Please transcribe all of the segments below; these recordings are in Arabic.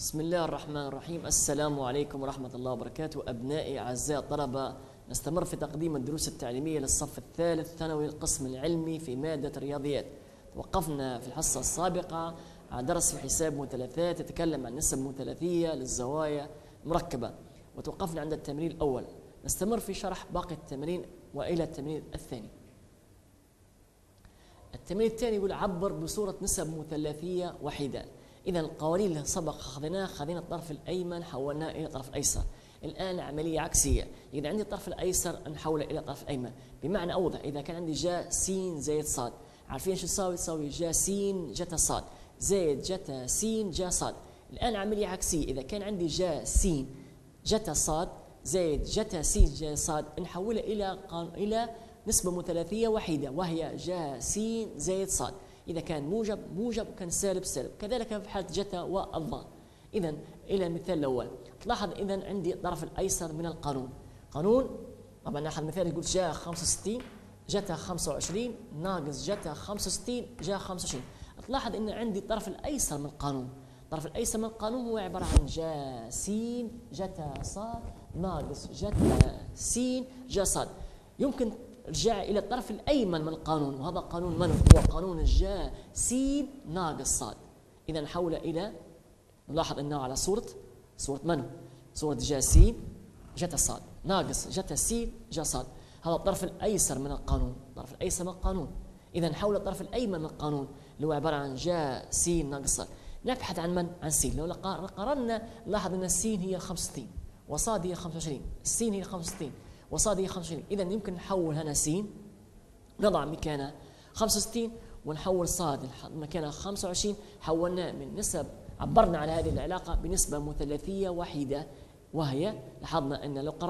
بسم الله الرحمن الرحيم. السلام عليكم ورحمة الله وبركاته. أبنائي أعزائي الطلبة، نستمر في تقديم الدروس التعليمية للصف الثالث ثانوي القسم العلمي في مادة الرياضيات. توقفنا في الحصة السابقة على درس في حساب مثلثات يتكلم عن نسب مثلثية للزوايا المركبة، وتوقفنا عند التمرين الأول. نستمر في شرح باقي التمرين وإلى التمرين الثاني. التمرين الثاني يقول عبر بصورة نسب مثلثية وحيدة. إذا القوانين اللي سبق خذينا الطرف الأيمن حولناه إلى الطرف الأيسر. الآن عملية عكسية، إذا عندي الطرف الأيسر نحوله إلى الطرف الأيمن. بمعنى أوضح، إذا كان عندي جا س زائد صاد، عارفين شو تساوي؟ تساوي جا س جتا صاد زائد جتا س جا صاد. الآن عملية عكسية، إذا كان عندي جا س جتا صاد زائد جتا س جا صاد نحولها إلى نسبة مثلثية وحيدة، وهي جا س زائد صاد. إذا كان موجب موجب وكان سالب سالب، كذلك في حالة جتا والضاء. إذا إلى المثال الأول، تلاحظ إذا عندي الطرف الأيسر من القانون. طبعا ناخذ مثال يقول جا 65 جتا 25 ناقص جتا 65 جا 25. تلاحظ إن عندي الطرف الأيسر من القانون. الطرف الأيسر من القانون هو عبارة عن جا س جتا صاد ناقص جتا س جا صاد. يمكن رجع إلى الطرف الأيمن من القانون، وهذا قانون من هو؟ قانون جا س ناقص صاد. إذا نحول إلى، نلاحظ أنه على صورة من؟ صورة جا س جتا صاد ناقص جتا س جا صاد. هذا الطرف الأيسر من القانون، الطرف الأيسر من القانون. إذا نحول الطرف الأيمن من القانون اللي هو عبارة عن جا س ناقص صاد. نبحث عن من؟ عن س. لو قارنا نلاحظ أن الس هي 65 وصاد هي 25، الس هي 65 وصاد هي 25. إذا يمكن نحول هنا س نضع مكانها 65 ونحول صاد مكانها 25. حولناه من نسب، عبرنا على هذه العلاقة بنسبة مثلثية وحيدة، وهي لاحظنا أن لو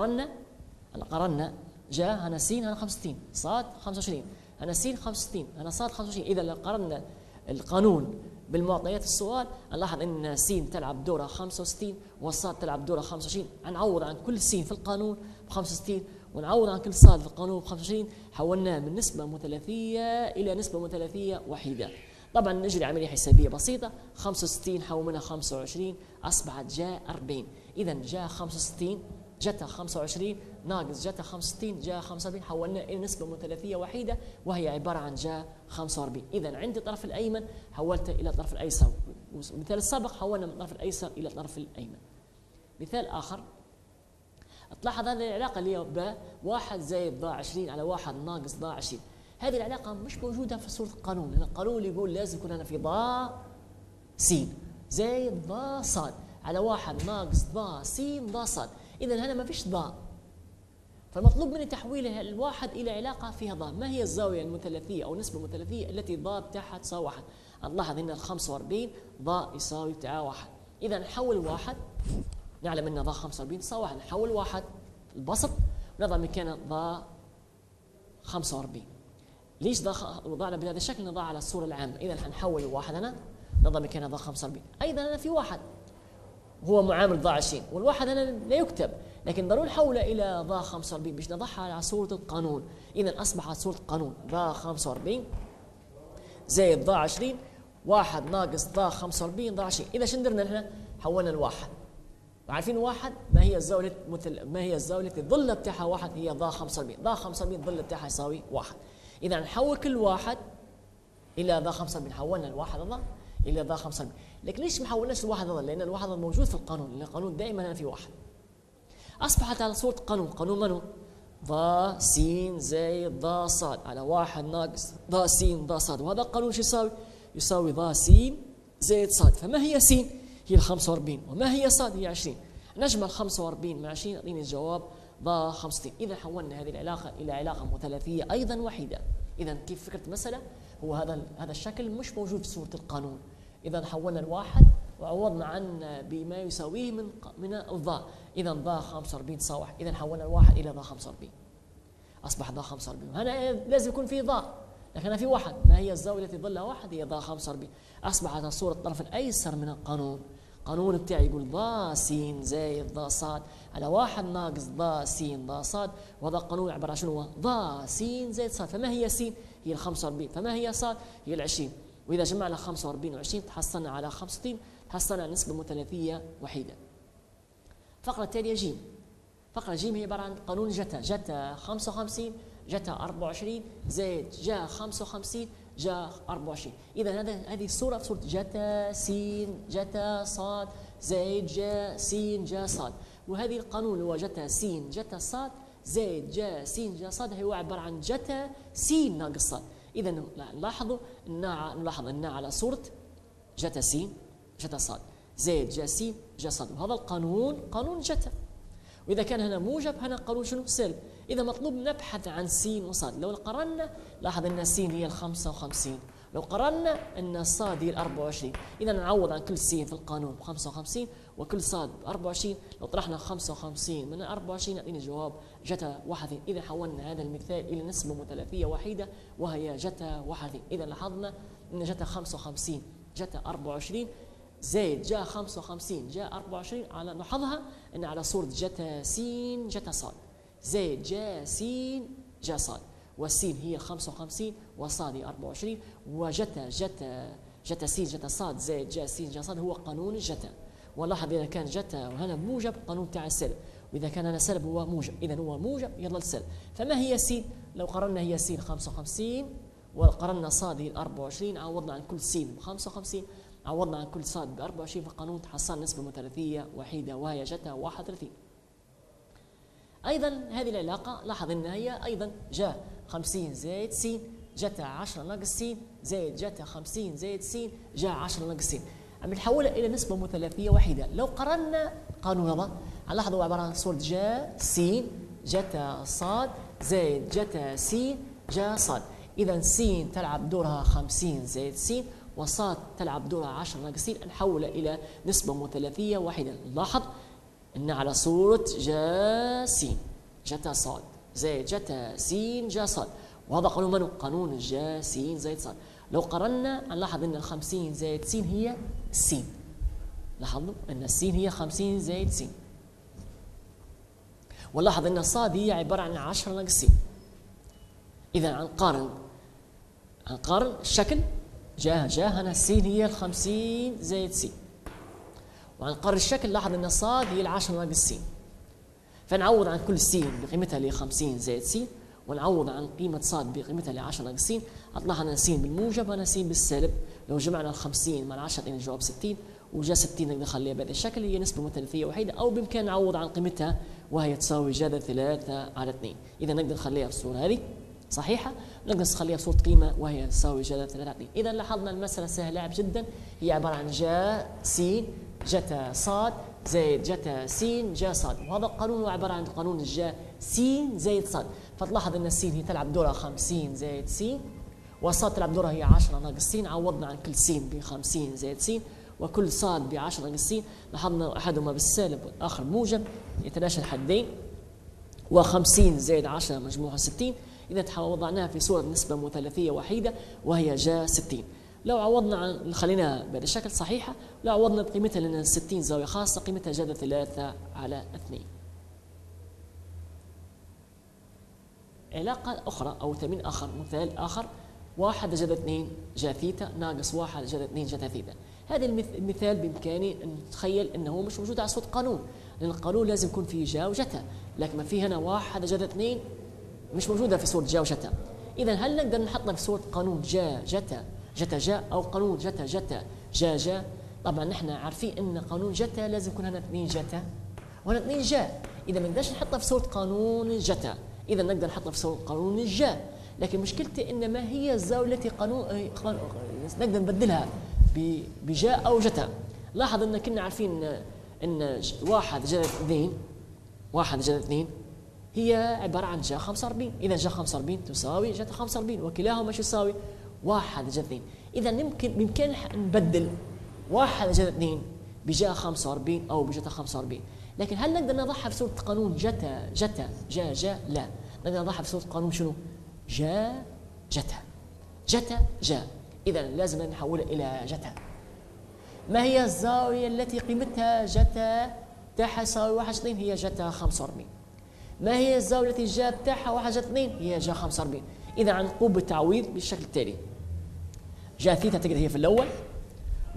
قرنا جاء هنا س هنا 65 صاد 25 هنا س 65 هنا صاد 25. إذا لو قرنا القانون بالمعطيات السؤال نلاحظ أن س تلعب دورها 65 والصاد تلعب دورها 25. نعوض عن كل س في القانون ب 65 ونعوض عن كل صاد في القانون ب 25. حولناه من نسبة مثلثية إلى نسبة مثلثية وحيدة. طبعا نجري عملية حسابية بسيطة، 65 حول منها 25 أصبحت جاء 40. إذا جاء 65 جتا 25 ناقص جتا 65 جاء 45. حولنا إلى نسبة مثلثية وحيدة وهي عبارة عن جاء 45. إذا عندي الطرف الأيمن حولته إلى الطرف الأيسر. مثال السابق حولنا من الطرف الأيسر إلى الطرف الأيمن. مثال آخر، تلاحظ هذه العلاقة اللي هي ب 1 زائد ضاع 20 على 1 ناقص ضاع 20. هذه العلاقة مش موجودة في صورة القانون، لأن القانون يقول لازم يكون هنا في ضاع س زائد ضاع صاد على 1 ناقص ضاع س ضاع صاد. إذا هنا ما فيش ضاء، فالمطلوب مني تحويلها الواحد إلى علاقة فيها ضاء. ما هي الزاوية المثلثية أو النسبة المثلثية التي ضاء بتاعها تساوي 1؟ نلاحظ أن ال 45 ضاء يساوي بتاعها 1. إذا نحول واحد، نعلم أن ضاء 45 تساوي 1، نحول واحد البسط ونضع مكانه ضاء 45. ليش وضعنا بهذا الشكل؟ نضع على الصورة العامة. إذا حنحول واحد هنا نضع مكانه ضاء 45. أيضا هنا في واحد هو معامل ضاع 20، والواحد هنا لا يكتب، لكن ضروري نحوله إلى ضاء 45 باش نضعها على صورة القانون. إذا أصبحت صورة القانون ضاء 45 زائد ضاع 20 1 ناقص ضاء 45 ضاع 20. إذا شو درنا نحن؟ حولنا الواحد. عارفين واحد ما هي الزاوية التي الظل بتاعها 1؟ هي ضاء 45. ضاء 45 الظل بتاعها يساوي 1. إذا نحول كل واحد إلى ضاء 45. حولنا الواحد ضاء إلى ضاء 45. لكن ليش ما حولناش الواحد ضاء؟ لأن الواحد ضاء موجود في القانون، لأن القانون دائما هنا في واحد. أصبحت على صورة قانون. قانون منه؟ ضاء س زائد ضاء صاد على 1 ناقص ضاء س ضاء صاد. وهذا القانون شو يساوي؟ يساوي ضاء س زائد صاد. فما هي س؟ هي ال 45. وما هي صاد؟ هي 20. نجمل 45 مع 20 يعطيني الجواب ضاء 65. إذا حولنا هذه العلاقة إلى علاقة مثلثية أيضا وحيدة. إذا كيف فكرة المسألة؟ هو هذا الشكل مش موجود في صورة القانون. إذا حولنا الواحد وعوضنا عنه بما يساويه من الضاء. إذا ضاء 45 تساوي 1. إذا حولنا الواحد إلى ضاء 45 أصبح ضاء 45. هنا لازم يكون في ضاء، لكن هنا في واحد. ما هي الزاوية التي ظلها 1؟ هي ضاء 45. أصبحت على صورة الطرف الأيسر من القانون. القانون بتاعي يقول ضاء س زائد ضاء صاد على 1 ناقص ضاء س ضاء صاد. وهذا القانون عبارة عن شنو؟ ضاء س زائد صاد. فما هي س؟ هي ال 45. فما هي صاد؟ هي ال 20. وإذا جمعنا 45 و20 تحصلنا على 65. حصلنا نسبة مثلثية وحيدة. الفقرة التالية جيم. فقرة جيم هي عبارة عن قانون جتا. جتا 55 جتا 24 زائد جا 55 جا 24. إذا هذه الصورة في صورة جتا س جتا صاد زائد جا س جا صاد. وهذه القانون اللي هو جتا س جتا صاد زائد جا س جا صاد هو عبارة عن جتا س ناقص صاد. إذا نلاحظ أن على صورة جتا س جتا صاد زائد جا س جا صاد، وهذا القانون قانون جتا. وإذا كان هنا موجب هنا قانون شنو؟ سالب. إذا مطلوب نبحث عن س وصاد. لو قررنا لاحظ أن س هي 55، لو قررنا أن صاد هي 24. إذا نعوض عن كل س في القانون ب 55 وكل صاد ب 24. لو طرحنا 55 من 24 يعطينا جواب جتا 31. إذا حولنا هذا المثال إلى نسبة مثلثية وحيدة وهي جتا 31. إذا لاحظنا أن جتا 55 جتا 24 زائد جا 55 جا 24 على نلاحظها أن على صورة جتا س جتا صاد زائد جا س جا صاد، والسين هي 55 وصاد هي 24 وجتا جتا س جتا صاد زائد جا س جا صاد هو قانون الجتا. ولاحظ إذا كان جتا وهنا موجب قانون تاع السالب، وإذا كان هنا سالب هو موجب، إذا هو موجب يظل سالب. فما هي س؟ لو قررنا هي س 55 وقررنا صاد هي 24 عوضنا عن كل س ب 55 عوضنا عن كل صاد ب 24 في القانون تحصل نسبة مثلثية وحيدة وهي جتا 31. أيضا هذه العلاقة لاحظ أنها هي أيضا جا 50 زائد س جتا 10 ناقص س زائد جتا 50 زائد س جا 10 ناقص س. عم نحولها إلى نسبة مثلثية وحيدة. لو قررنا قانون هذا لاحظوا عبارة عن صورة جا س جتا صاد زائد جتا س جا صاد. إذا س تلعب دورها 50 زائد س وصاد تلعب دورها 10 ناقص س. نحولها إلى نسبة مثلثية وحيدة. نلاحظ أن على صورة جا س جتا صاد زائد جتا س جا صاد، وهذا قانون منه؟ قانون جا س زائد صاد. لو قررنا نلاحظ أن 50 زائد س هي س. لاحظوا أن السين هي 50 زائد س، ونلاحظ أن الصاد هي عبارة عن 10 ناقص س. إذا نقارن الشكل جا هنا السين هي 50 زائد س، وعنقرر الشكل لاحظ أن الصاد هي 10 ناقص س. فنعوض عن كل س بقيمتها ل 50 زائد س، ونعوض عن قيمة صاد بقيمتها ل 10 ناقص س. أطلع لنا س بالموجب وهنا س بالسالب. لو جمعنا ال 50 مع 10 يعطينا الجواب 60، وجا 60 نقدر نخليها بهذا الشكل. هي نسبة مثلثية وحيدة، أو بإمكان نعوض عن قيمتها وهي تساوي جذر 3 على 2. إذا نقدر نخليها في الصورة هذه صحيحة، نقدر نخليها في صورة قيمة وهي تساوي جذر 3 على 2. إذا لاحظنا المسألة سهلة جدا، هي عبارة عن جا س جتا صاد زائد جتا س جا صاد، وهذا القانون هو عبارة عن قانون الجا س زائد صاد. فتلاحظ أن السين هي تلعب دورها 50 زائد س، والصاد تلعب دورها هي 10 ناقص س. عوضنا عن كل س ب 50 زائد س وكل صاد ب 10 ناقص س. لاحظنا أحدهما بالسالب والآخر موجب يتلاشى الحدين، و50 زائد 10 مجموعها 60. إذا وضعناها في صورة نسبة مثلثية وحيدة وهي جا 60. لو عوضنا عن خليناها بهذا الشكل صحيحة، لو عوضنا بقيمتها لأن 60 زاوية خاصة قيمتها جذر 3 على 2. علاقة أخرى أو تمرين آخر، مثال آخر، 1 جذر 2 جا ثيتا ناقص 1 جذر 2 جتا ثيتا. هذا المثال بإمكاني أن نتخيل أنه مش موجود على صورة قانون، لأن القانون لازم يكون فيه جا وجتا، لكن ما في هنا 1 جذر 2 مش موجودة في صورة جا وجتا. إذا هل نقدر نحطها في صورة قانون جا جتا جتا جا، أو قانون جتا جتا جا جا؟ طبعا نحن عارفين أن قانون جتا لازم يكون هنا 2 جتا وهنا 2 جا. إذا ما نقدرش نحطها في صورة قانون جتا، إذا نقدر نحطها في صورة قانون الجا. لكن مشكلتي أن ما هي الزاوية التي نقدر نبدلها بجا أو جتا. لاحظ أن كنا عارفين أن 1 جذر 2 هي عبارة عن جا 45. إذا جا 45 تساوي جتا 45، وكلاهما شو يساوي؟ 1 جذر 2. إذا بإمكاننا نبدل 1 جذر 2 بجا 45 أو بجتا 45. لكن هل نقدر نضعها في صورة قانون جتا جتا جا جا؟ لا، نقدر نضعها في صورة قانون شنو؟ جا جتا جتا جا. إذا لازم نحولها إلى جتا. ما هي الزاوية التي قيمتها جتا تاعها يساوي 1 جذر 2؟ هي جتا 45. ما هي الزاوية التي جا تاعها 1 جذر 2؟ هي جا 45. إذا نقوم بالتعويض بالشكل التالي: جا ثيتا تقدر هي في الأول،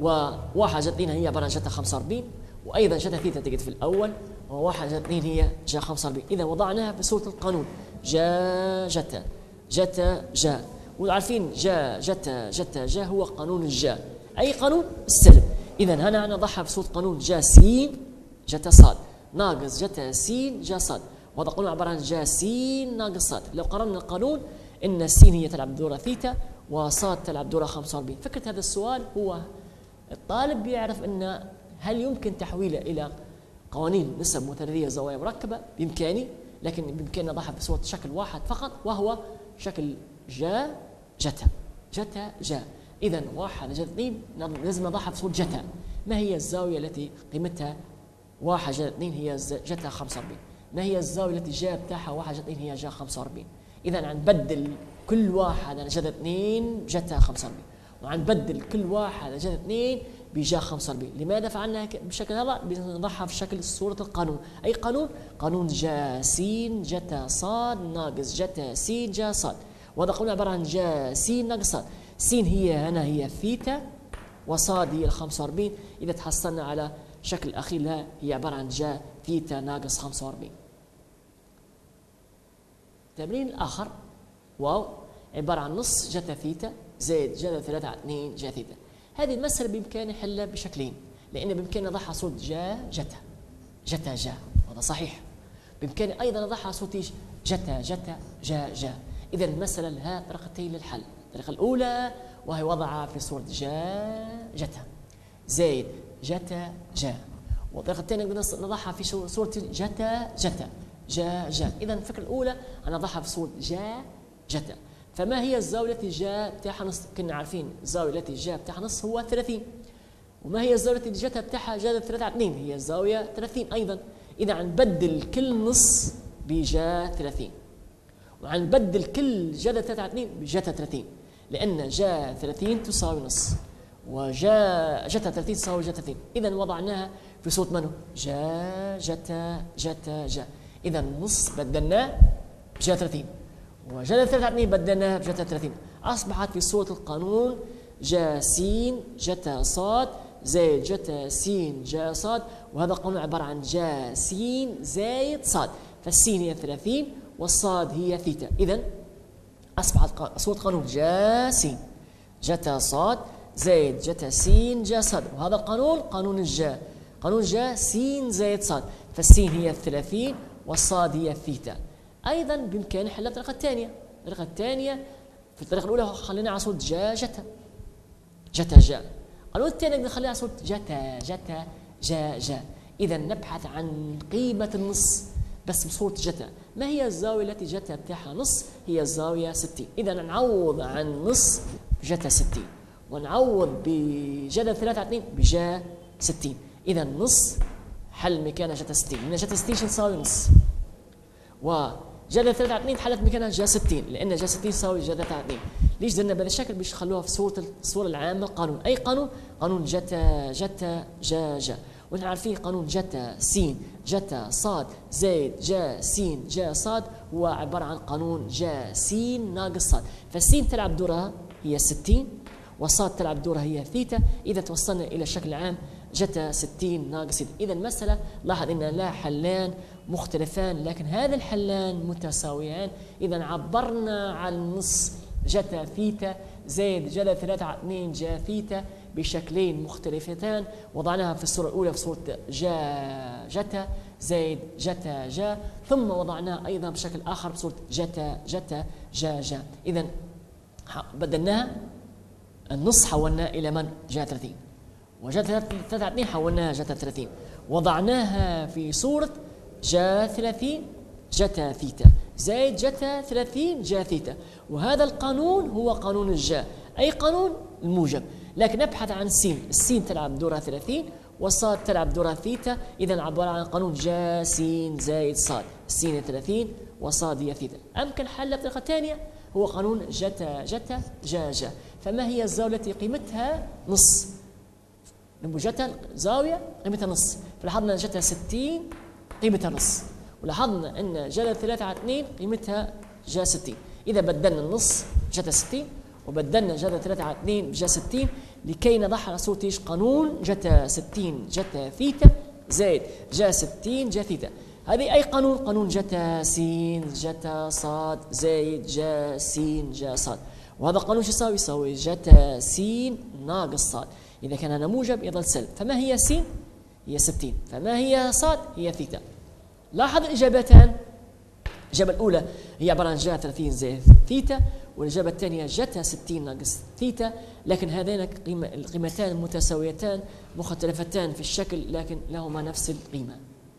و1 جا 2 هي عباره عن جتا 45، وايضا جتا ثيتا تجد في الاول، و1 جا 2 هي جا 45. اذا وضعناها بصوره القانون جا جتا جتا جا، وعارفين جا جتا جتا جا هو قانون الجا. اي قانون السلب. اذا هنا نضعها بصوره قانون جا س جتا صاد ناقص جتا س جا صاد، وهذا قانون عباره عن جا س ناقص صاد. لو قررنا القانون ان س هي تلعب دورها ثيتا وصاد تلعب دورها 45. فكره هذا السؤال هو الطالب بيعرف ان هل يمكن تحويله الى قوانين نسب مثلثيه زوايا مركبه؟ بامكاني، لكن بامكاننا نضعها بصوره شكل واحد فقط، وهو شكل جا جتا جتا جا. اذا 1 جا 2 لازم نضعها بصوره جتا. ما هي الزاويه التي قيمتها 1 جا 2 هي جتا 45؟ ما هي الزاويه التي جا بتاعها 1 جا 2 هي جا 45؟ اذا عنبدل كل واحد على جا 2 جتا 45، وعنبدل كل واحد على جا 2 بجا 45. لماذا فعلنا بالشكل هذا؟ بنضعها في شكل صورة القانون. أي قانون؟ قانون جا س جتا صاد ناقص جتا س جا صاد، وهذا قانون عبارة عن جا س ناقص صاد. س هي هنا هي ثيتا، وصاد هي ال 45. إذا تحصلنا على شكل الأخير لها هي عبارة عن جا ثيتا ناقص 45. التمرين الآخر واو عبارة عن نص جتا ثيتا زائد جتا 3 على 2 جا ثيتا. هذه المسألة بإمكاني حلها بشكلين، لأن بإمكاني أضعها صوت جا جتا جتا جا، وهذا صحيح. بإمكاني أيضا أضعها صوت جتا جتا جا جا. إذا المسألة لها طريقتين للحل. الطريقة الأولى وهي وضعها في صورة جا جتا زائد جتا جا، والطريقة الثانية نضعها في صورة جتا جتا جا جا. إذا الفكرة الأولى أنا أضعها في صورة جا جتا. فما هي الزاوية التي جا بتاعها نص؟ كنا عارفين الزاوية التي جا بتاعها نص هو 30. وما هي الزاوية التي جتا بتاعها جا 3 على 2؟ هي الزاوية 30 أيضا. إذا عنبدل كل نص بجا 30، وعنبدل كل جا 3 على 2 بجتا 30، لأن جا 30 تساوي نص، وجا جتا 30 تساوي جا 30. إذا وضعناها في صورة منه جا جتا جتا جا. إذا نص بدلناه بجا 30، وجا 3 على 2 بدلناها بجتا 30. أصبحت في صورة القانون جا س جتا صاد زائد جتا س جا صاد، وهذا القانون عبارة عن جا س زائد صاد. فالسين هي 30 والصاد هي ثيتا. إذا أصبحت صورة قانون جا س جتا صاد زائد جتا س جا صاد، وهذا القانون قانون الجا، قانون جا س زائد صاد. فالسين هي 30 والصاد هي ثيتا. أيضا بإمكاني حلها بالطريقة الثانية. الطريقة الثانية في الطريقة الأولى خلينا على صوت جا جتا جتا جا، القانون الثاني نخليها على صوت جتا جتا جا جا. إذا نبحث عن قيمة النص بس بصورة جتا. ما هي الزاوية التي جتا بتاعها نص؟ هي الزاوية 60. إذا نعوض عن نص بجتا 60، ونعوض بجتا 3 على 2 بجا 60. إذا نص حل مكانها جتا 60، لأن جتا 60 شو تساوي نص، وجا 3 على 2 حلت مكانها جا 60، لأن جا 60 تساوي جا 3 على 2. ليش درنا بهذا الشكل؟ باش نخلوها في الصورة العامة القانون. أي قانون؟ قانون جتا جتا جا جا. ونحن عارفين قانون جتا س جتا صاد زائد جا س جا صاد هو عبارة عن قانون جا س ناقص صاد. فالسين تلعب دورها هي 60 والصاد تلعب دورها هي ثيتا. إذا توصلنا إلى الشكل العام جتا 60 ناقص ثيتا. إذا المسألة لاحظ أن لا حلان مختلفان لكن هذا الحلان متساويان. إذا عبرنا عن نص جتا ثيتا زائد جتا 3 على 2 جا ثيتا بشكلين مختلفتان. وضعناها في الصورة الأولى في صورة جا جتا زائد جتا جا، ثم وضعناها أيضا بشكل آخر بصورة جتا جتا جا جا. إذا بدلناها النص حولناه إلى من؟ جا 30، وجتا 3 على 2 حولناها جتا 30. وضعناها في صورة جا 30 جتا ثيتا زائد جتا 30 جا ثيتا. وهذا القانون هو قانون الجا، أي قانون الموجب. لكن نبحث عن السين. السين تلعب دورها 30 والصاد تلعب دورها ثيتا. إذا عبارة عن قانون جا س زائد صاد. السين هي 30 والصاد هي ثيتا. أمكن حلها بطريقة ثانية هو قانون جتا جتا جا جا. فما هي الزاوية التي قيمتها نص؟ جتا زاوية قيمتها نص، فلاحظنا جتا 60 قيمتها نص، ولاحظنا أن جتا 3 على 2 قيمتها جا 60. إذا بدلنا النص جتا 60 وبدلنا جتا 3 على 2 بجا 60 لكي نضعها على صورة ايش؟ قانون جتا 60 جتا ثيتا زائد جا 60 جا ثيتا. هذه أي قانون؟ قانون جتا س جتا صاد زائد جا س جا صاد. وهذا قانون شو يساوي؟ يساوي جتا س ناقص صاد. إذا كان هذا موجب يظل سلب. فما هي س؟ هي 60. فما هي صاد؟ هي ثيتا. لاحظ الإجابتان. الإجابة الأولى هي عبارة عن جا 30 زائد ثيتا، والإجابة الثانية جتا 60 ناقص ثيتا، لكن هذين القيمتان متساويتان مختلفتان في الشكل لكن لهما نفس القيمة.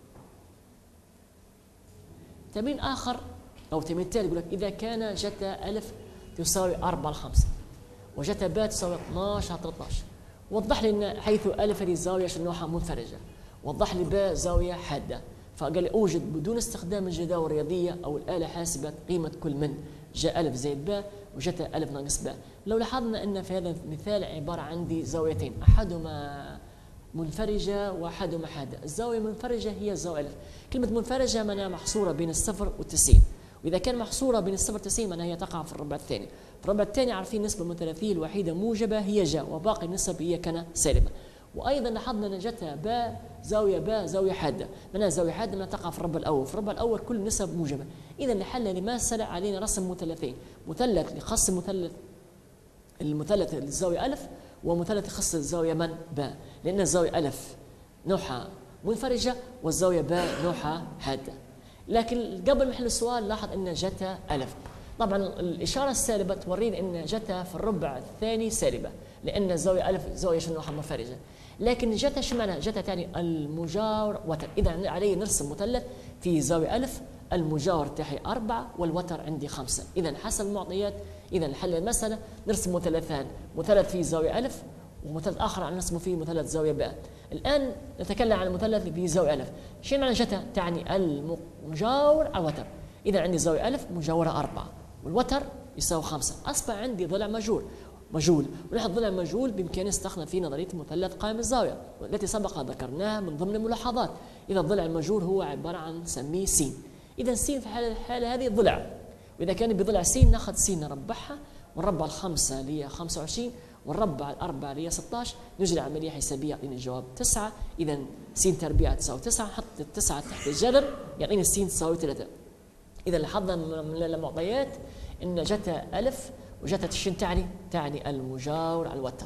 تمرين آخر أو تمرين ثالث يقول لك إذا كان جتا ألف تساوي 4/5 وجتا باء تساوي 12/13، وضح لي أن حيث ألف هذه الزاوية نوعها منفرجة، وضح لي باء زاوية حادة. فقال لي أوجد بدون استخدام الجداول الرياضية أو الآلة حاسبة قيمة كل من جاء ألف زائد باء وجتا ألف ناقص باء. لو لاحظنا أن في هذا المثال عبارة عندي زاويتين، أحدهما منفرجة وأحدهما حادة. الزاوية المنفرجة هي الزاوية ألف. كلمة منفرجة معناها محصورة بين الصفر والتسعين، وإذا كان محصورة بين الصفر والتسعين معناها هي تقع في الربع الثاني. في الربع الثاني عارفين النسبة المثلثية الوحيدة موجبة هي جا، وباقي النسب هي كان سالبة. وأيضا لاحظنا أن جتا باء زاوية حادة، معناها زاوية حادة معناها تقع في الربع الأول. في الربع الأول كل النسب موجبة. إذا لحل لما سلع علينا رسم مثلثين، مثلث لخص المثلث الزاوية ألف، ومثلث يخص الزاوية من باء، لأن الزاوية ألف نوعها منفرجة والزاوية باء نوعها حادة. لكن قبل ما نحل السؤال لاحظ أن جتا ألف، طبعا الإشارة السالبة تورينا أن جتا في الربع الثاني سالبة، لأن الزاوية ألف زاوية نوعها منفرجة. لكن جتا شو معنى؟ جتا تعني المجاور وتر. إذا علي نرسم مثلث في زاوية ألف، المجاور تاعي 4 والوتر عندي 5. إذا حسب المعطيات، إذا نحل المسألة نرسم مثلثان، مثلث في زاوية ألف ومثلث آخر نرسم فيه مثلث زاوية باء. الآن نتكلم عن المثلث في زاوية ألف. شو معنى جتا؟ تعني المجاور على الوتر. إذا عندي زاوية ألف مجاورة 4 والوتر يساوي 5، أصبح عندي ضلع مجهول. ونحن ضلع مجهول بإمكاننا نستخدم في نظرية مثلث قائم الزاوية والتي سبق ذكرناها من ضمن الملاحظات. إذا الضلع المجهول هو عبارة عن نسميه س. إذا س في الحالة هذه ضلع، وإذا كان بضلع س ناخذ س نربعها، ونربع الخمسة اللي هي 25 ونربع الأربعة اللي هي 16، نجري عملية حسابية يعطيني الجواب 9. إذا س تربيع تساوي 9، نحط 9 تحت الجذر يعطيني س تساوي 3. إذا لاحظنا من المعطيات أن جتا ألف وجتا شن تعني المجاور على الوتر،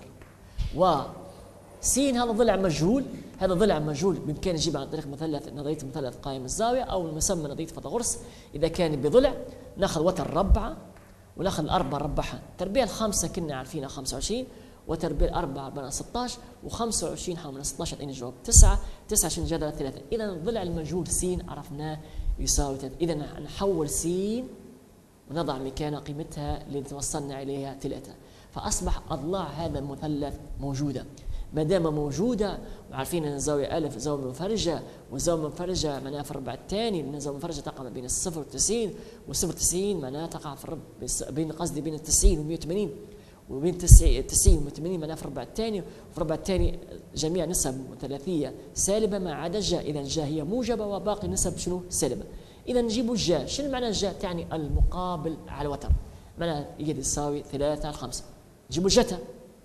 وسين هذا ضلع مجهول. هذا ضلع مجهول بإمكان نجيبه عن طريق نظرية مثلث قائم الزاوية أو المسمى نظرية فيثاغورس. إذا كان بضلع ناخذ وتر ربعة وناخذ الأربعة نربعها، تربيع الخمسة كنا عارفينها 25، وتربيع الأربعة عبارة 16، و25 حول 16 يعطيني الجواب 9. 9 شن جذر 3. إذا الضلع المجهول س عرفناه يساوي 3. إذا نحول س ونضع مكانها قيمتها اللي توصلنا إليها 3، فأصبح أضلاع هذا المثلث موجودة. ما دام موجودة وعارفين أن الزاوية ألف زاوية منفرجة، والزاوية المنفرجة معناها في الربع الثاني، لأن الزاوية المنفرجة تقع بين الصفر والتسعين، والصفر والتسعين معناها تقع في بين 90 و180، وبين 90 و180 معناها في الربع الثاني. وفي الربع الثاني جميع نسب مثلثية سالبة ما عدا الجا، إذا الجا هي موجبة وباقي النسب شنو؟ سالبة. إذا نجيب الجا. شنو معنى الجا؟ تعني المقابل على الوتر، معناها يجي يساوي 3/5. نجيب الجتا.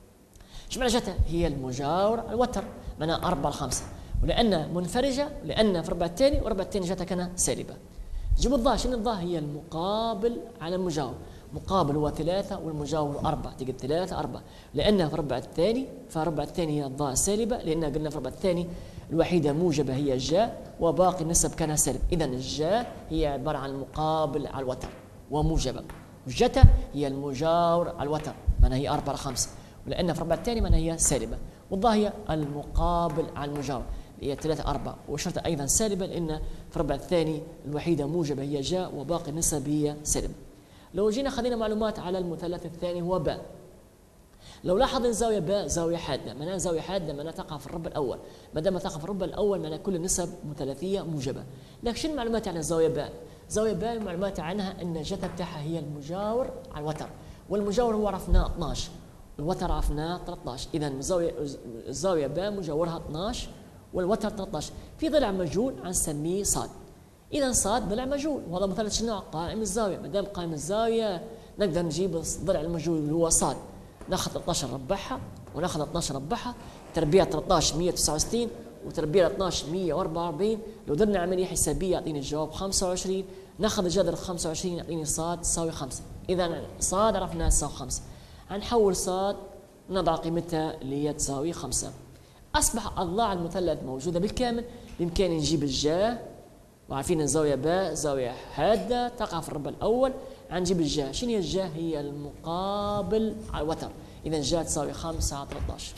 شو معنى جتا؟ هي المجاور على الوتر، معناها 4/5، ولأن منفرجة، لأن في الربع الثاني والربع الثاني جتا كان سالبة. نجيب الضا. شنو الضا؟ هي المقابل على المجاور. مقابل هو 3 والمجاور 4، تجد 3 4، لأن في الربع الثاني، فالربع الثاني هي الضاء سالبة، لأن قلنا في الربع الثاني الوحيدة موجبة هي الجاء وباقي النسب كان سالب. إذا الجاء هي عبارة عن المقابل على الوتر وموجبة، والجتا هي المجاور على الوتر معناها هي 4/5، ولأن في الربع الثاني معناها هي سالبة، والضاء هي المقابل على المجاور هي 3 4، وشرطة أيضا سالبة لأن في الربع الثاني الوحيدة موجبة هي جاء وباقي النسب هي سالبة. لو جينا خذينا معلومات على المثلث الثاني هو باء، لو لاحظ الزاوية باء زاوية حادة، معناها زاوية حادة معناها تقع في الربع الأول، ما دام تقع في الربع الأول معناها كل النسب مثلثية موجبة. لكن شنو المعلومات عن الزاوية باء؟ زاوية باء المعلومات عنها أن الجتا بتاعها هي المجاور على الوتر، والمجاور هو عرفناه 12، الوتر عرفناه 13، إذا الزاوية باء مجاورها 12 والوتر 13. في ضلع مجهول نسميه صاد، إذا صاد ضلع مجهول، وهذا مثلث شنو؟ قائم الزاوية. ما دام قائم الزاوية نقدر نجيب الضلع المجهول اللي هو صاد، ناخذ 13 نربعها وناخذ 12 نربعها، تربيع 13 169 وتربيع 12 144. لو درنا عمليه حسابيه يعطيني الجواب 25. ناخذ جذر 25 يعطيني صاد تساوي 5. اذا صاد عرفناها تساوي 5. حنحول صاد نضع قيمتها اللي هي تساوي 5. اصبح اضلاع المثلث موجوده بالكامل. بامكاني نجيب الجاه، وعارفين الزاويه باء زاويه حاده تقع في الربع الاول. نجيب الجاه، شنو هي الجاه؟ هي المقابل على الوتر. اذا جاه تساوي 5 على 13.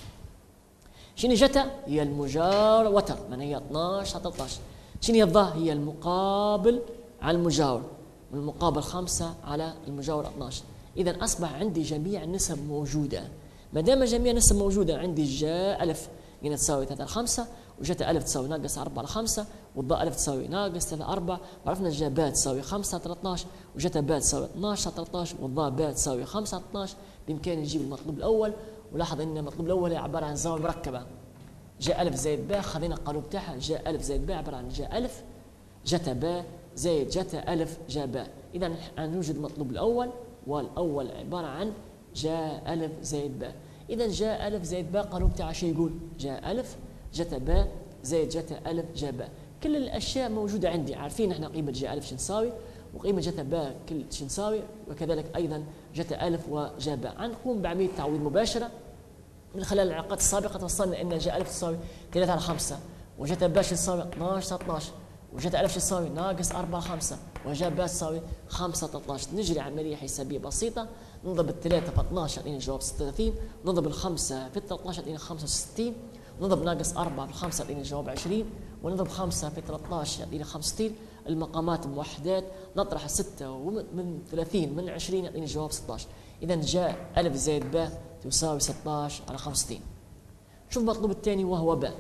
شنو جتا؟ هي المجاور وتر، من هي 12 على 13. شنو هي الضاء؟ هي المقابل على المجاور، والمقابل 5 على المجاور 12. اذا اصبح عندي جميع النسب موجوده. ما دام جميع النسب موجوده عندي جاء الف هنا تساوي 3 على 5، وجتا الف تساوي ناقص 4 على 5، والضاء الف تساوي ناقص 3 على 4، وعرفنا جاء باء تساوي 5 على 13، وجتا باء تساوي 12 على 13، والضاء باء تساوي 5 على 12. بامكاني نجيب المطلوب الاول. ولاحظ ان المطلوب الاول هي عباره عن زاويه مركبه. جاء الف زائد باء، خذينا القانون بتاعها، جاء الف زائد باء عباره عن جاء الف جتا باء زائد جتا الف جاء باء. اذا نوجد المطلوب الاول، والاول عباره عن جاء الف زائد باء. اذا جاء الف زائد باء القانون بتاعها شو يقول؟ جاء الف جتا باء زائد جتا الف جاء باء. كل الاشياء موجوده عندي. عارفين احنا قيمه جاء الف شو تساوي، وقيمه جتا باء كل شو تساوي، وكذلك ايضا جتا الف وجاء باء. نقوم بعمليه تعويض مباشره من خلال العلاقات السابقه. توصلنا ان جاء الف تساوي 3 على 5، وجتا باء تساوي 12 على 12، وجتا الف تساوي ناقص 4 على 5، وجاء باء تساوي 5 على 13. نجري عمليه حسابيه بسيطه. نضرب ال3 في 12 يعطيني الجواب 36، نضرب ال5 في 13 يعطيني 65، نضرب ناقص 4 في 5 يعطيني الجواب 20، ونضرب 5 في 13 يعطيني 65. المقامات موحدات، نطرح 6 من 30 من 20 يعطيني الجواب 16. اذا جاء الف زائد باء تساوي 16 على 65. شوف المطلوب الثاني وهو باء.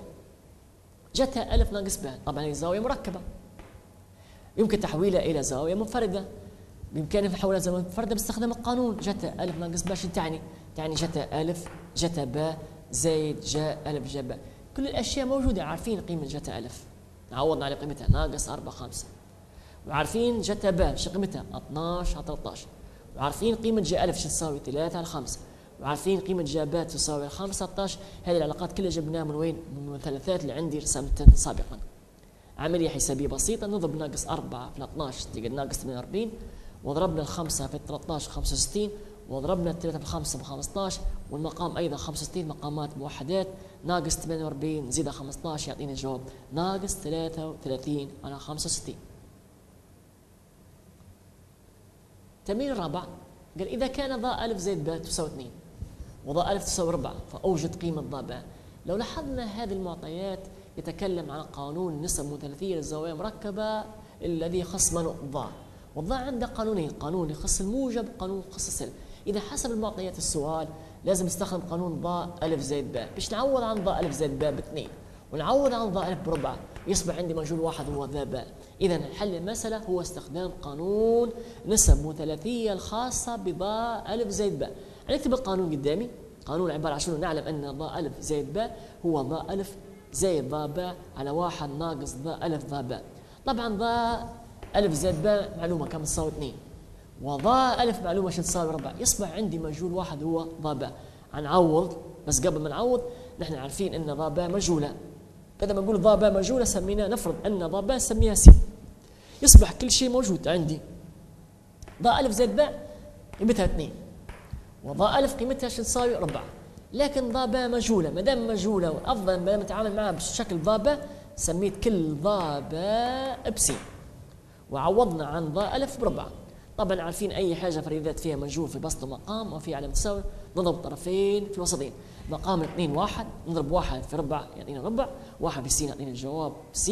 جتها الف ناقص باء، طبعا هي زاويه مركبه يمكن تحويلها الى زاويه منفرده. بامكاني نحولها زاويه منفرده باستخدام القانون. جتا الف ناقص باء شو تعني؟ تعني جتا الف جتا باء زائد جاء الف جاء باء. كل الاشياء موجوده. عارفين قيمه جتا الف، عوضنا على قيمتها ناقص 4 5، وعارفين جتا باء شو قيمتها 12 على 13، وعارفين قيمه جاء الف شو تساوي 3 على 5، وعارفين قيمه جاء باء تساوي 5 على 13. هذه العلاقات كلها جبناها من وين؟ من المثلثات اللي عندي رسمتها سابقا. عمليه حسابيه بسيطه. نضرب ناقص 4 في 12 تلقى ناقص 48، وضربنا الخمسة في 13 65، وضربنا الثلاثة في 5 ب 15، والمقام أيضا 65 مقامات موحدات. ناقص 48 زيد 15 يعطيني الجواب ناقص 33 على 65. التمرين الرابع قال إذا كان ضاء ألف زائد باء تساوي 2 وضاء ألف تساوي 4 فأوجد قيمة ضاء باء. لو لاحظنا هذه المعطيات يتكلم عن قانون نسب مثلثية للزوايا مركبة الذي يخص منوط ضاء. والضاء عنده قانونين، قانون يخص الموجب وقانون يخص السلب. إذا حسب المعطيات السؤال لازم نستخدم قانون ضاء ألف زائد باء باش نعوض عن ضاء ألف زائد باء ب2، ونعوض عن ضاء ألف ب4، يصبح عندي مجهول واحد هو ذا باء. إذا حل المسألة هو استخدام قانون نسب مثلثية الخاصة بضاء ألف زائد باء. نكتب القانون قدامي. قانون عبارة عن شنو؟ نعلم أن ضاء ألف زائد باء هو ضاء ألف زائد ضاء باء على 1 ناقص ضاء ألف ضاء باء. طبعا ضاء ألف زائد باء معلومة كم تساوي 2، وضاء ألف معلومة شو تساوي 4، يصبح عندي مجهول واحد هو ضاء باء. نعوض، بس قبل ما نعوض نحن عارفين أن ضاء باء مجهولة. بدل ما نقول ضاء باء مجهولة سميناه، نفرض أن ضاء باء نسميها س، يصبح كل شيء موجود عندي. ضاء ألف زائد باء قيمتها 2، وضاء ألف قيمتها شو تساوي 4. لكن ضاء باء مجهولة، ما دام مجهولة والأفضل ما دام نتعامل معها بشكل ضاء باء سميت كل ضاء باء بس، وعوضنا عن ضاء ألف ب4. طبعا عارفين أي حاجة فريدات فيها مجهول في بسط مقام وفي علامة تساوي نضرب طرفين في الوسطين. مقام 2 1 نضرب 1 في ربع يعطينا ربع، 1 في س يعطينا الجواب س،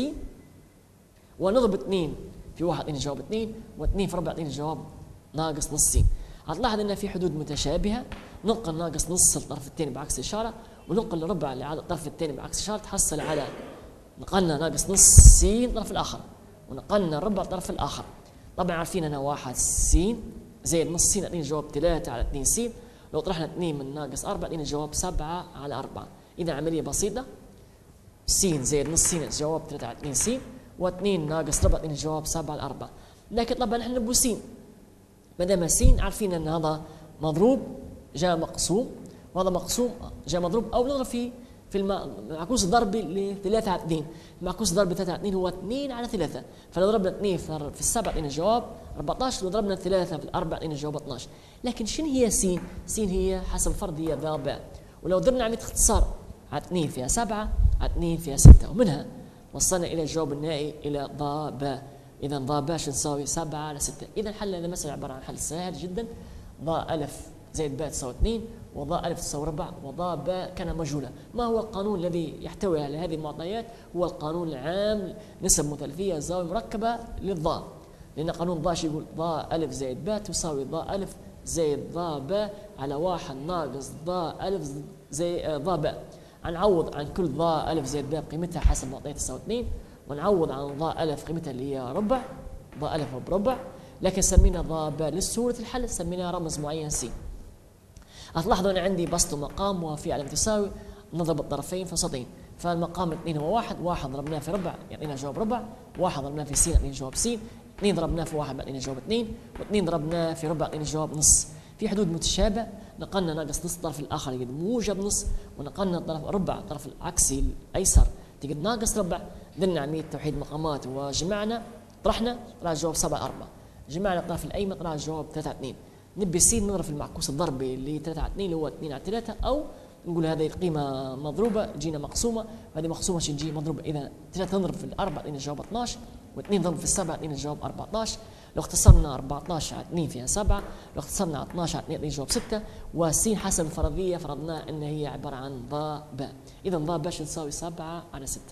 ونضرب 2 في 1 يعطينا الجواب 2، و2 في ربع يعطينا الجواب ناقص نص س. هتلاحظ ان في حدود متشابهه. ننقل ناقص نص للطرف الثاني بعكس الاشاره، وننقل الربع على الطرف الثاني بعكس الاشاره، تحصل على نقلنا ناقص نص س الطرف الاخر، ونقلنا الربع الطرف الاخر. طبعا عارفين انا 1 س زائد نص س يعطيني الجواب 3 على 2 س. لو طرحنا 2 من ناقص 4 يعطيني الجواب 7 على 4. اذا عمليه بسيطه، س زائد نص س الجواب 3 على 2 س، و2 ناقص ربع يعطيني الجواب 7 على 4. لكن طبعا نحن نبغى س، ما دام س عارفين ان هذا مضروب جاء مقسوم، وهذا مقسوم جاء مضروب، او نضرب في المعكوس الضربي ل 3 على 2. المعكوس الضربي 3 على 2 هو 2 على 3، فلو ضربنا 2 في السبعة يعطينا الجواب 14، لو ضربنا 3 في الأربعة يعطينا الجواب 12. لكن شنو هي س؟ س هي حسب الفرض هي ذا باء، ولو درنا عملية اختصار على 2 فيها 7 على 2 فيها 6، ومنها وصلنا إلى الجواب النهائي إلى ضا باء. إذا ضا باء شو تساوي 7 على 6. إذا حل هذا المسألة عبارة عن حل سهل جدا. ضا ألف زائد باء تساوي 2، وضاء ألف تساوي 4، وضاء باء كان مجهولا. ما هو القانون الذي يحتوي على هذه المعطيات؟ هو القانون العام نسب مثلثية زاوية مركبة للضاء، لأن قانون ضاء يقول ضاء ألف زائد باء تساوي ضاء ألف زائد ضاء باء على 1 ناقص ضاء ألف زائد ضاء باء. نعوض عن كل ضاء ألف زائد باء قيمتها حسب المعطيات تساوي 2، ونعوض عن ضاء ألف قيمتها اللي هي ربع، ضاء ألف بربع، لكن سمينا ضاء باء لسهولة الحل سميناها رمز معين س. هتلاحظوا أنا عندي بسط ومقام وفي علامة تساوي، نضرب الطرفين في سطين، فالمقام 2 هو 1 ضربناه في ربع يعطينا جواب ربع، 1 ضربناه في س يعطينا جواب س، 2 ضربناه في 1 يعطينا جواب 2، و2 ضربناه في ربع يعطينا جواب نص. في حدود متشابه نقلنا ناقص نص الطرف الآخر يقعد موجب نص، ونقلنا الطرف ربع الطرف العكسي الأيسر تقعد ناقص ربع. درنا عملية توحيد مقامات وجمعنا طرحنا طلع الجواب 7 على 4، جمعنا الطرف الأيمن طلع الجواب 3 على 2. نبي س نضرب في المعكوس الضربي اللي 3 على 2 اللي هو 2 على 3، او نقول هذه القيمه مضروبه تجينا مقسومه، وهذه مقسومه شو تجي مضروبه. اذا 3 نضرب في الاربعه يعطينا الجواب 12، و2 نضرب في السبعه يعطينا الجواب 14. لو اختصرنا 14 على 2 فيها 7، لو اختصرنا على 12 على 2 يعطينا الجواب 6. وس حسب الفرضيه فرضناه ان هي عباره عن ضاء باء. اذا ضاء باء تساوي 7 على 6.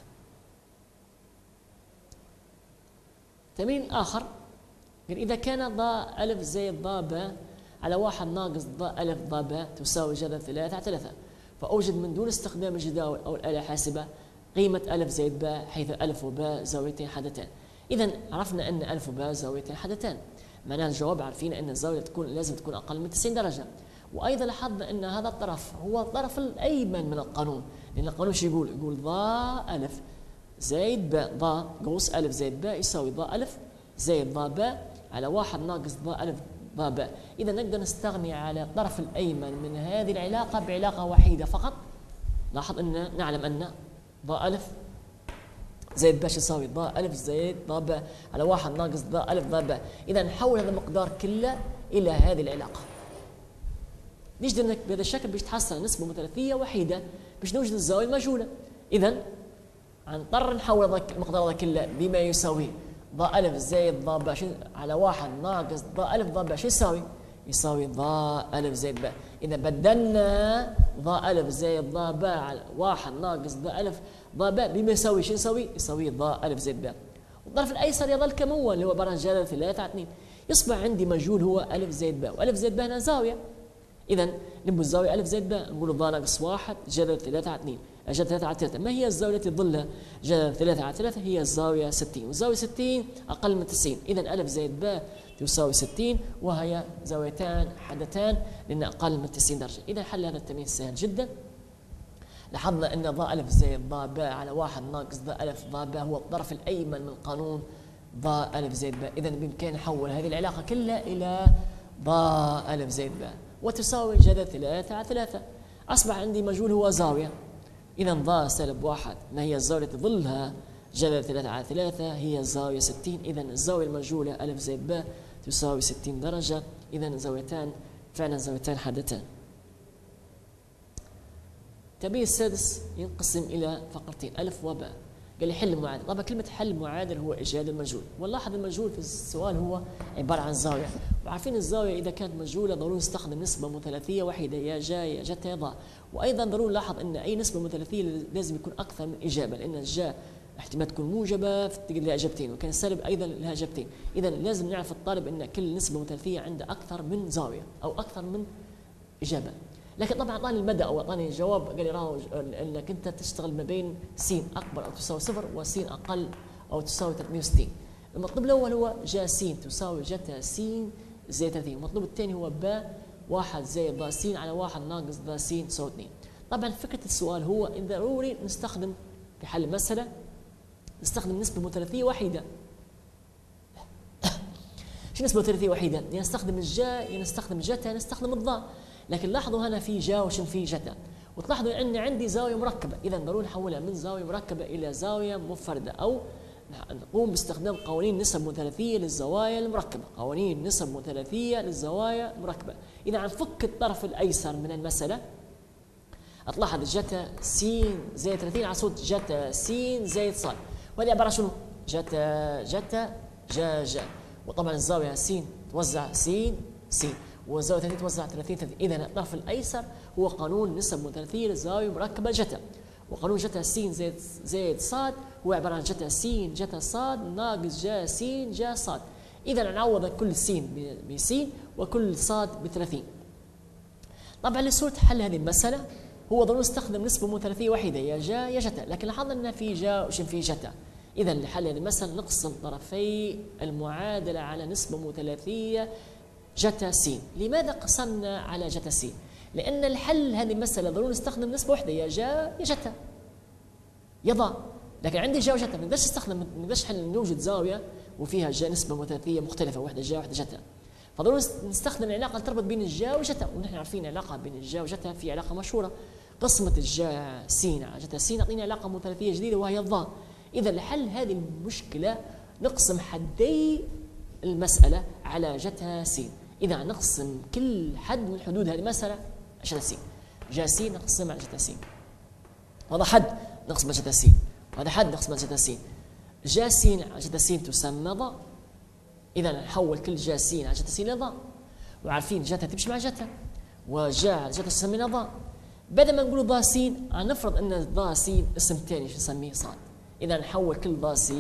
تمرين اخر قال اذا كان ضاء الف زائد ضاء باء على 1 ناقص ضاء ألف ضاء باء تساوي جذر 3 على 3، فأوجد من دون استخدام الجداول أو الآلة الحاسبة قيمة ألف زائد باء، حيث ألف وباء زاويتين حادتان. إذا عرفنا أن ألف وباء زاويتين حادتان، معناها الجواب عارفين أن الزاوية لازم تكون أقل من 90 درجة. وأيضا لاحظنا أن هذا الطرف هو الطرف الأيمن من القانون، لأن القانون شو يقول؟ يقول ضاء ألف زائد باء، ضاء قوس ألف زائد باء يساوي ضاء ألف زائد ضاء باء على 1 ناقص ضاء ألف ضاء باء. إذا نقدر نستغني على الطرف الأيمن من هذه العلاقة بعلاقة وحيدة فقط. لاحظ أن نعلم أن ضاء ألف زائد باء يساوي ضاء ألف زائد ضاء باء على 1 ناقص ضاء ألف ضاء باء. إذا نحول هذا المقدار كله إلى هذه العلاقة. ليش درنا بهذا الشكل؟ باش تحصل نسبة مثلثية وحيدة باش نوجد الزاوية المجهولة. إذا نضطر نحول المقدار هذا كله بما يساوي ضاء ألف زائد ضاء باء على 1 ناقص ضاء ألف ضاء باء شو يساوي؟ يساوي ضاء ألف زائد باء. إذا بدلنا ضاء ألف زائد ضاء باء على 1 ناقص ضاء ألف ضاء باء بما يساوي شو يساوي؟ يساوي ضاء ألف زائد باء. والطرف الأيسر يظل كما هو اللي هو عبارة عن جذر 3 على 2. يصبح عندي مجهول هو ألف زائد باء، وألف زائد باء هنا زاوية. إذا نبغى الزاوية ألف زائد باء نقول ضاء ناقص 1 جذر 3 على 2. جذر 3 على 3 ما هي الزاوية التي تظلها جذر 3 على 3؟ هي الزاوية 60، والزاوية 60 أقل من 90. إذا ألف زائد باء تساوي 60، وهي زاويتان حادتان لأن أقل من 90 درجة. إذا حل هذا التمرين سهل جدا. لاحظنا أن ضاء ألف زائد ضاء باء على 1 ناقص ضاء ألف ضاء باء هو الطرف الأيمن من قانون ضاء ألف زائد باء. إذا بإمكاننا نحول هذه العلاقة كلها إلى ضاء ألف زائد باء وتساوي جذر 3 على 3. أصبح عندي مجهول هو زاوية. إذا ضاء سالب 1 ما هي الزاوية التي تظلها جذر 3 على 3؟ هي الزاوية 60. إذا الزاوية المجهولة ألف زائد باء تساوي 60 درجة. إذا زاويتان فعلا زاويتان حادتان. التمرين السادس ينقسم إلى فقرتين ألف وباء. قال لي حل معادل. طبعا كلمة حل معادل هو إيجاد المجهول، ونلاحظ المجهول في السؤال هو عبارة عن زاوية، وعارفين الزاوية إذا كانت مجهولة ضروري نستخدم نسبة مثلثية وحيدة يا جا يا جتا يا ضاء. وأيضا ضروري نلاحظ أن أي نسبة مثلثية لازم يكون أكثر من إجابة، لأن الجا احتمال تكون موجبة تجد لها إجابتين، وكان السالب أيضا لها إجابتين. إذا لازم نعرف الطالب أن كل نسبة مثلثية عندها أكثر من زاوية أو أكثر من إجابة. لكن طبعا اعطاني المدى او اعطاني الجواب قال لي راهو انك انت تشتغل ما بين س اكبر او تساوي 0 وس اقل او تساوي 360. المطلوب الاول هو جا س تساوي جتا س زائد 30. المطلوب الثاني هو باء 1 زائد ضاء س على 1 ناقص ضاء س تساوي 2. طبعا فكره السؤال هو ان ضروري نستخدم في حل المساله نستخدم نسبه مثلثيه وحيده. شو نسبه مثلثيه وحيده؟ يا نستخدم الجا يا نستخدم الجتا يا نستخدم الضاء. لكن لاحظوا هنا في جا وشن في جتا، وتلاحظوا ان عندي زاويه مركبه، اذا ضروري نحولها من زاويه مركبه الى زاويه منفرده، او نقوم باستخدام قوانين نسب مثلثيه للزوايا المركبه، قوانين نسب مثلثيه للزوايا المركبه. اذا عم فك الطرف الايسر من المساله، تلاحظ جتا س زائد 30 على صوت جتا س زائد ص، وهذه عباره عن شنو؟ جتا جتا جا جا، وطبعا الزاويه س توزع س س، والزاويه 30 توزع 30 30. اذا الطرف الايسر هو قانون نسب مثلثيه للزاويه المركبه جتا، وقانون جتا س زائد ص هو عباره عن جتا س جتا ص ناقص جا س جا ص. اذا نعوض كل س بس وكل ص ب30. طبعا لسهوله حل هذه المساله هو ضروري نستخدم نسبه مثلثيه وحيده يا جا يا جتا، لكن لاحظنا ان في جا وشن في جتا. اذا لحل هذه المساله نقسم طرفي المعادله على نسبه مثلثيه جتا س. لماذا قسمنا على جتا س؟ لان الحل هذه المساله ضروري نستخدم نسبه واحده يا جا يا جتا يا ضا، لكن عندي جا وجتا ما نقدرش نوجد زاويه وفيها جا نسبه مثلثيه مختلفه، واحده جا واحده جتا، فضروري نستخدم العلاقه اللي تربط بين الجا وجتا، ونحن عارفين العلاقه بين الجا وجتا في علاقه مشهوره، قسمه الجا س على جتا س تعطينا علاقه مثلثيه جديده وهي الضا. اذا لحل هذه المشكله نقسم حدي المساله على جتا س. اذا نقسم كل حد من حدود هذه المساله على جتا س، جا س نقسم على جتا س، هذا حد نقسم على جتا س، وهذا حد نقسم على جتا س. جا س على جتا س تسمى ضا، اذا نحول كل جا س على جتا س الى ضا، وعارفين جتا تمشي مع جتا، وجا على جتا تسمينا ضا. بدل ما نقول ضا س نفرض ان ضا س اسم ثاني نسميه صاد، اذا نحول كل ضا س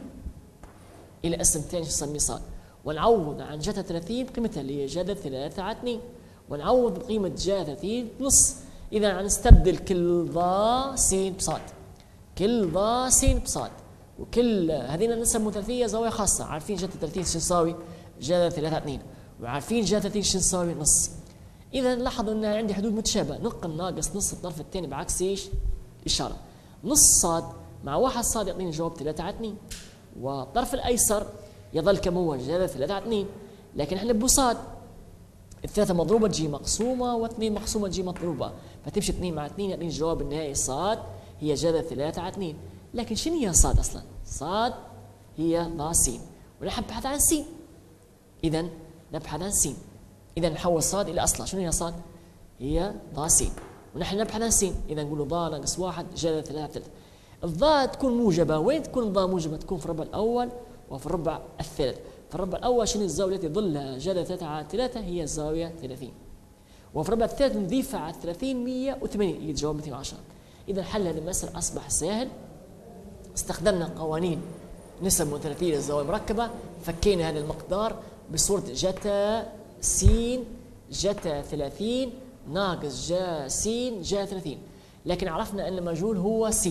الى اسم ثاني نسميه صاد، ونعوض عن جتا 30 بقيمتها اللي هي جذر 3 على 2، ونعوض بقيمه جا 30 نص. اذا نستبدل كل ضا س بصاد، كل ضا س بصاد، وكل هذين النسب مثلثيه زاويه خاصه، عارفين جتا 30 شو تساوي؟ جذر 3 على 2، وعارفين جا 30 شو تساوي؟ نص. اذا لاحظوا ان عندي حدود متشابهه، ننقل ناقص نص الطرف الثاني بعكس ايش؟ اشاره. نص صاد مع 1 صاد يعطيني جواب 3 على 2، والطرف الايسر يظل كما هو جذر 3 على 2، لكن احنا بصاد الثلاثه مضروبه تجي مقسومه و2 مقسومه تجي مضروبه، فتمشي 2 مع 2 يعطيني الجواب النهائي صاد هي جذر 3 على 2. لكن شنو هي صاد اصلا؟ صاد هي ضا س، ونبحث عن س، اذا نبحث عن س، اذا نحول صاد الى اصلها. شنو هي صاد؟ هي ضا س، ونحن نبحث عن س، اذا نقول ضا ناقص 1 جذر 3 على 3. الضاء تكون موجبه، وين تكون الضاء موجبه؟ تكون في الربع الاول وفي الربع الثالث. في الربع الاول شنو الزاويه التي ظلها جذر 3 على 3؟ هي الزاويه 30، وفي الربع الثالث نضيفها على 30 180 اللي تجاوب 210. اذا حل هذه المساله اصبح سهل، استخدمنا قوانين نسب مثلثيه للزوايا المركبه، فكينا هذا المقدار بصوره جتا س جتا 30 ناقص جا س جا 30، لكن عرفنا ان المجهول هو س،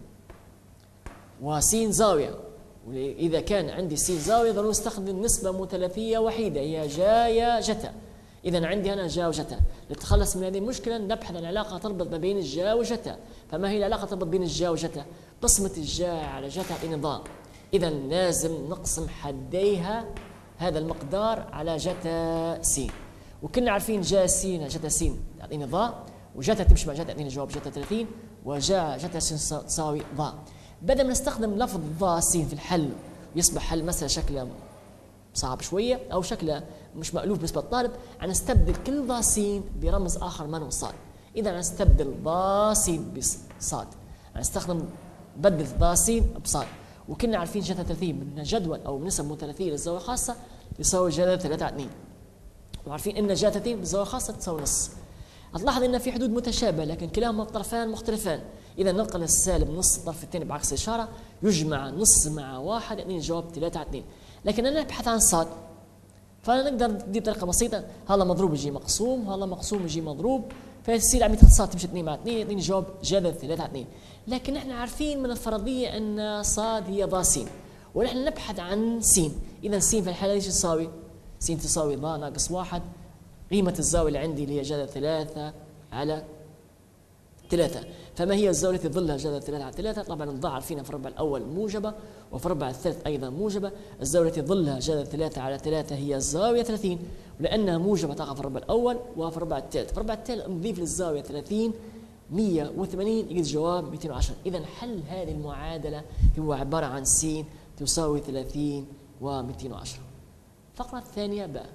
وس زاويه، واذا كان عندي س زاويه ضروري استخدم نسبه مثلثيه وحيده هي جا يا جتا. اذا عندي انا جا وجتا، لنتخلص من هذه المشكله نبحث عن علاقه تربط ما بين الجا وجتا. فما هي العلاقه تربط بين الجا وجتا؟ قسمه الجا على جتا تعطيني ضا، اذا لازم نقسم حديها هذا المقدار على جتا س، وكنا عارفين جا س على جتا س تعطيني ضا، وجتا تمشي مع جتا تعطيني جواب جتا 30، وجا جتا س تساوي ضا. بدل ما نستخدم لفظ ضا س في الحل ويصبح حل مسألة شكله صعب شوية أو شكله مش مألوف بالنسبة للطالب، نستبدل كل ضا س برمز آخر ما هو صاد. إذا نستبدل ضا س بصاد، نستخدم بدل ضا س بصاد، وكنا عارفين جتا 30 من جدول أو من نسب مثلثية للزاوية الخاصة يساوي جذر 3 على 2، وعارفين أن جا 30 بالزاوية الخاصة تساوي نص. هتلاحظ ان في حدود متشابهه لكن كلاهما الطرفان مختلفان، اذا ننقل السالب نص الطرف الثاني بعكس الاشاره، يجمع نص مع 1 يعني الجواب 3 على 2. لكن انا نبحث عن صاد، فانا نقدر ندي طريقه بسيطه، هذا مضروب يجي مقسوم، هذا مقسوم يجي مضروب، فيصير عمليه صاد تمشي 2 مع 2 يعطيني جواب جذر 3 على 2. لكن احنا عارفين من الفرضيه ان صاد هي ضا س، ونحن نبحث عن س، اذا س في الحاله ايش تساوي؟ س تساوي ضا ناقص 1، قيمة الزاوية اللي عندي اللي هي جذر 3 على 3. فما هي الزاوية التي ظلها جذر 3 على 3؟ طبعا نضاعف فينا في الربع الأول موجبة وفي الربع الثالث أيضا موجبة. الزاوية التي ظلها جذر 3 على 3 هي الزاوية 30، ولأنها موجبة تقع في الربع الأول وفي الربع الثالث. في الربع الثالث نضيف للزاوية 30 180 يجي الجواب 210. إذا حل هذه المعادلة هو عبارة عن س تساوي 30 و210. الفقرة الثانية باء.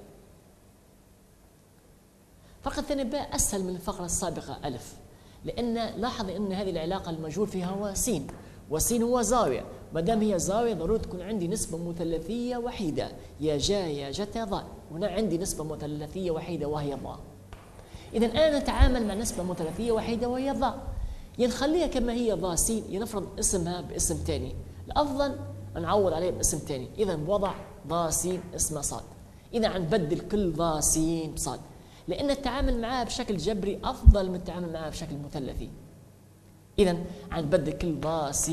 الفقرة الثانية باء أسهل من الفقرة السابقة ألف، لأن لاحظ أن هذه العلاقة المجهول فيها هو س، وس هو زاوية، ما دام هي زاوية ضروري تكون عندي نسبة مثلثية وحيدة، يا جا يا جتا ضا، هنا عندي نسبة مثلثية وحيدة وهي ضا. إذا أنا نتعامل مع نسبة مثلثية وحيدة وهي ضا، يا نخليها كما هي ضا س، يا نفرض اسمها باسم ثاني، الأفضل نعوض عليه باسم ثاني، إذا بوضع ضا س اسمها صاد. إذا نبدل كل ضا س بصاد، لأن التعامل معها بشكل جبري أفضل من التعامل معها بشكل مثلثي. إذا نبدل كل ضا س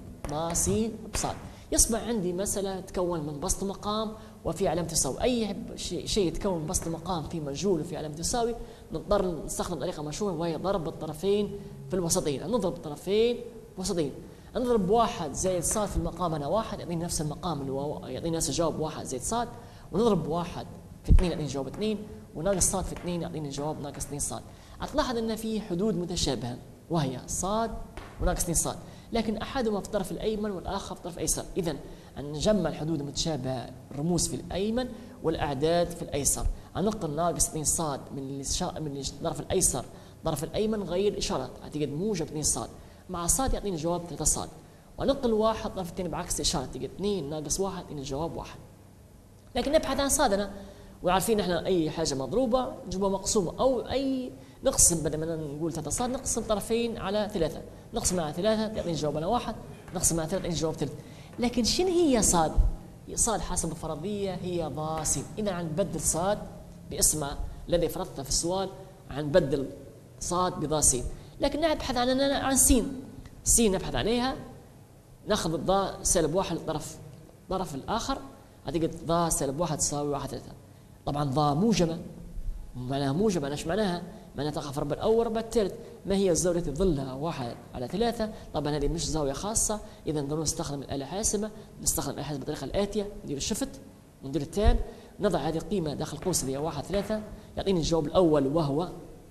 بصاد، يصبح عندي مسألة تتكون من بسط مقام وفي علامة تساوي. أي شيء يتكون من بسط مقام في مجهول وفي علامة تساوي نضطر نستخدم طريقة مشهورة وهي ضرب الطرفين في الوسطين. نضرب الطرفين وسطين، نضرب 1 زائد صاد في المقام هنا 1 يعطيني نفس المقام اللي هو يعطيني نفس الجواب 1 زائد صاد، ونضرب 1 في 2 يعطيني جواب 2، وناقص صاد في 2 يعطيني جواب ناقص 2 صاد. هتلاحظ ان في حدود متشابهه وهي صاد وناقص 2 صاد، لكن احدهما في الطرف الايمن والاخر في الطرف الايسر. اذا نجمع الحدود المتشابهه، الرموز في الايمن والاعداد في الايسر. هننقل ناقص 2 صاد من الطرف الايسر الطرف الايمن نغير الاشارات، اعتقد موجب 2 صاد مع صاد يعطيني جواب 3 صاد، وننقل 1 الطرف الثاني بعكس الاشاره، اعتقد 2 ناقص 1 يعطيني جواب 1. لكن نبحث عن صادنا، وعارفين احنا اي حاجه مضروبه نجيبها مقسومه، او اي نقسم، بدل ما نقول 3 صاد نقسم طرفين على 3، نقسم على 3 يعطيني جوابنا 1، نقسم على 3 يعطيني جواب 3. لكن شنو هي صاد؟ صاد حسب الفرضيه هي ضا س. اذا نبدل صاد باسمها الذي فرضته في السؤال، نبدل صاد بضا س. لكن نبحث عن س نبحث عليها، ناخذ الضاء سالب 1 الطرف الاخر، اعتقد ضاء سالب 1 تساوي 1 3. طبعا ضاء موجبه، معناها موجبه، ايش معناها؟ معناها تقع في الربع الاول والربع الثالث. ما هي الزاويه التي ظلها 1 على 3؟ طبعا هذه مش زاويه خاصه، اذا ضروري نستخدم الاله الحاسبه. نستخدم الاله الحاسبه بالطريقه الاتيه، ندير الشفت وندير التان، نضع هذه القيمه داخل قوس اللي هي 1 3 يعطيني الجواب الاول وهو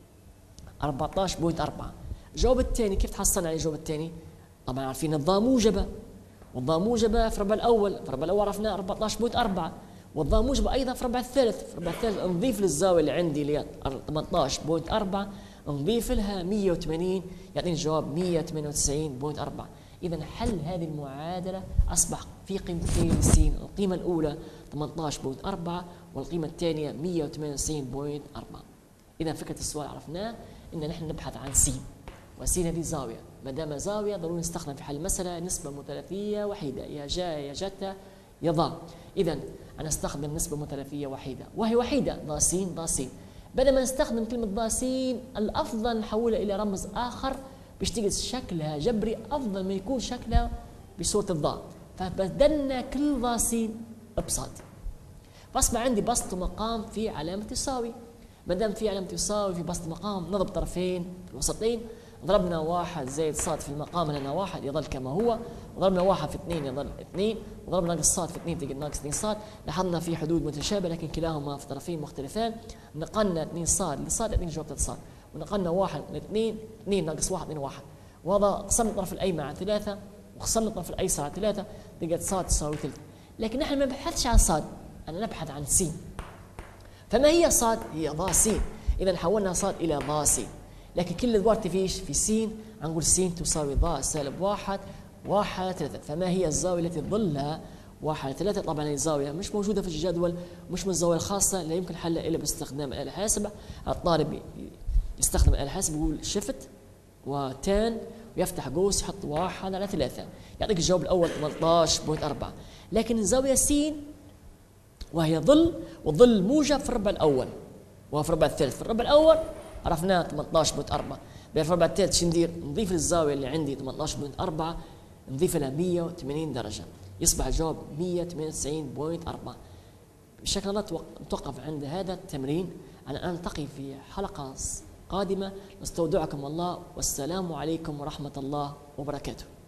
14.4. الجواب الثاني كيف تحصلنا على الجواب الثاني؟ طبعا عارفين الضاء موجبه، والضاء موجبه في الربع الاول، في الربع الاول عرفنا 14.4، والضاء موجبه ايضا في الربع الثالث. في الربع الثالث نضيف للزاويه اللي عندي اللي هي 18.4 نضيف لها 180 يعطيني الجواب 198.4. اذا حل هذه المعادله اصبح في قيمتين س، القيمه الاولى 18.4 والقيمه الثانيه 198.4. اذا فكره السؤال عرفناه ان نحن نبحث عن س، وس هذه زاويه، ما دام زاويه ضروري نستخدم في حل المساله نسبه مثلثيه وحيده، يا جا يا جتا يا ضا. اذا انا استخدم نسبه مثلثيه وحيده وهي وحيده ضا س ضا س. بدل ما نستخدم كلمه ضا س الافضل نحولها الى رمز اخر باش تجد شكلها جبري افضل ما يكون شكلها بصوره الضاء، فبدلنا كل ضا س بصاد، فاصبح عندي بسط مقام في علامه تساوي. ما دام في علامه تساوي في بسط مقام نضرب طرفين في الوسطين، ضربنا 1 زائد صاد في المقام لنا 1 يظل كما هو، وضربنا 1 في 2 يظل 2، وضربنا ناقص صاد في 2 تجد ناقص 2 صاد. لاحظنا في حدود متشابهه لكن كلاهما في طرفين مختلفان. نقلنا 2 صاد لصاد يعطيني جواب 3 صاد، ونقلنا 1 ل 2 2 ناقص 1 2 1، وهذا قسمنا الطرف الايمن على 3 وقسمنا الطرف الايسر على 3 تجد صاد تساوي 3. لكن نحن ما نبحثش عن صاد، انا نبحث عن س. فما هي صاد؟ هي ضا س. اذا حولنا صاد الى ضا س، لكن كل الادوار فيش في س، نقول س تساوي ضاء سالب 1 1 3. فما هي الزاويه التي تظلها 1 3؟ طبعا هي الزاويه مش موجوده في الجدول، مش من الزوايا الخاصه، لا يمكن حلها الا باستخدام الاله الحاسبه. الطالب يستخدم الاله الحاسبه يقول شيفت وتان ويفتح قوس يحط 1 على 3 يعطيك الجواب الاول 18.4. لكن الزاويه س وهي ظل، والظل موجب في الربع الاول وفي الربع الثالث. في الربع الاول عرفناه 18.4، في الربع الثالث شو ندير؟ نضيف للزاويه اللي عندي 18.4 نضيف لها 180 درجه، يصبح الجواب 198.4. بشكل الله نتوقف عند هذا التمرين. أنا ألتقي في حلقه قادمة. نستودعكم الله، والسلام عليكم ورحمة الله وبركاته.